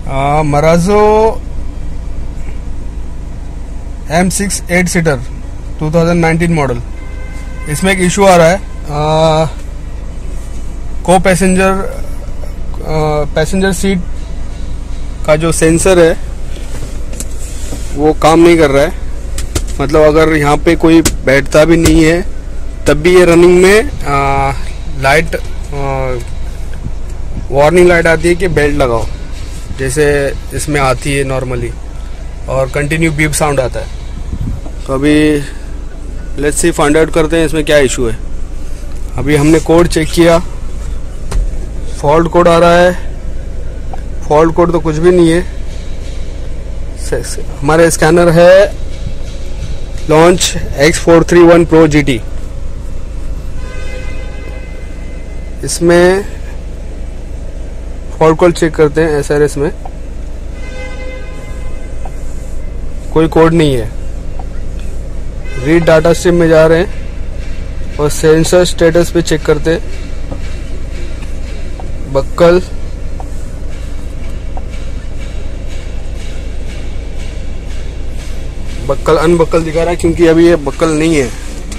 मराजो M6 8 seater 2019 model. इसमें एक issue आ रहा है, को पैसेंजर सीट का जो सेंसर है वो काम नहीं कर रहा है। मतलब अगर यहाँ पे कोई बैठता भी नहीं है तब भी ये रनिंग में लाइट वार्निंग लाइट आती है कि बेल्ट लगाओ, जैसे इसमें आती है नॉर्मली, और कंटिन्यू बीप साउंड आता है। तो अभी लेट्स सी फाइंड आउट करते हैं इसमें क्या इशू है। अभी हमने कोड चेक किया, फॉल्ट कोड आ रहा है। फॉल्ट कोड तो कुछ भी नहीं है। हमारे स्कैनर है लॉन्च X431 Pro GT। इसमें फॉल्ट कोड चेक करते हैं। SRS में कोई कोड नहीं है। रीड डाटा स्ट्रीम में जा रहे हैं और सेंसर स्टेटस पे चेक करते हैं। बक्कल अनबक्कल दिखा रहा है, क्योंकि अभी ये बक्कल नहीं है।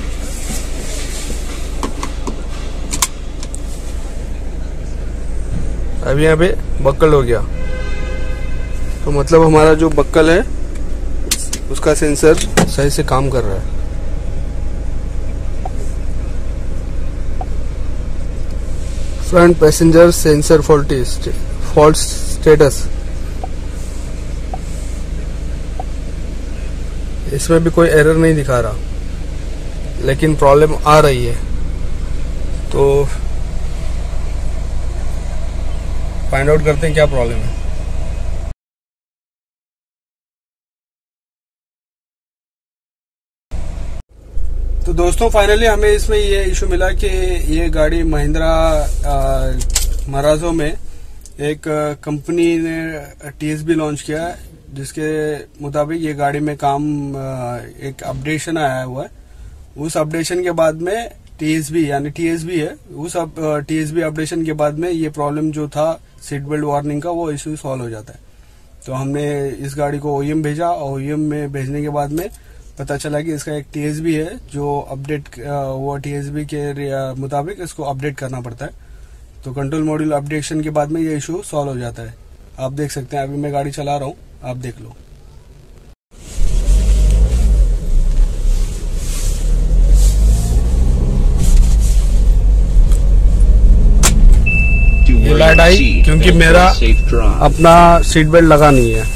अभी यहाँ पे बक्कल हो गया, तो मतलब हमारा जो बक्कल है उसका सेंसर सही से काम कर रहा है। Front passenger sensor fault status, इसमें भी कोई एरर नहीं दिखा रहा, लेकिन प्रॉब्लम आ रही है। तो फाइंड आउट करते हैं क्या प्रॉब्लम है। तो दोस्तों फाइनली हमें इसमें ये इशू मिला कि ये गाड़ी महिंद्रा मराजो में एक कंपनी ने TSB लॉन्च किया है, जिसके मुताबिक ये गाड़ी में काम एक अपडेशन आया हुआ है। उस अपडेशन के बाद में TSB यानी TSB है, उस TSB अपडेशन के बाद में ये प्रॉब्लम जो था सीट बेल्ट वार्निंग का, वो इशू सॉल्व हो जाता है। तो हमने इस गाड़ी को OEM भेजा, और OEM में भेजने के बाद में पता चला कि इसका एक TSB है जो अपडेट, वो TSB के मुताबिक इसको अपडेट करना पड़ता है। तो कंट्रोल मॉड्यूल अपडेशन के बाद में ये इशू सॉल्व हो जाता है। आप देख सकते हैं, अभी मैं गाड़ी चला रहा हूँ, आप देख लो। ये लाइट आई क्योंकि मेरा अपना सीट बेल्ट लगा नहीं है।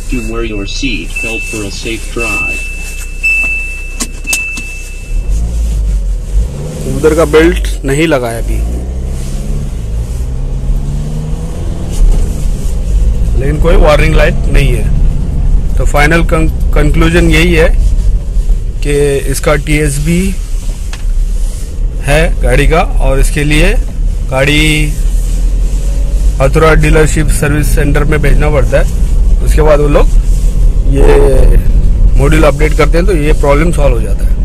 उधर का बेल्ट नहीं लगा है अभी, लेकिन कोई वार्निंग लाइट नहीं है। तो फाइनल कंक्लूजन यही है कि इसका TSB है गाड़ी का, और इसके लिए गाड़ी हथुरा डीलरशिप सर्विस सेंटर में भेजना पड़ता है। उसके बाद वो लोग ये मॉड्यूल अपडेट करते हैं, तो ये प्रॉब्लम सॉल्व हो जाता है।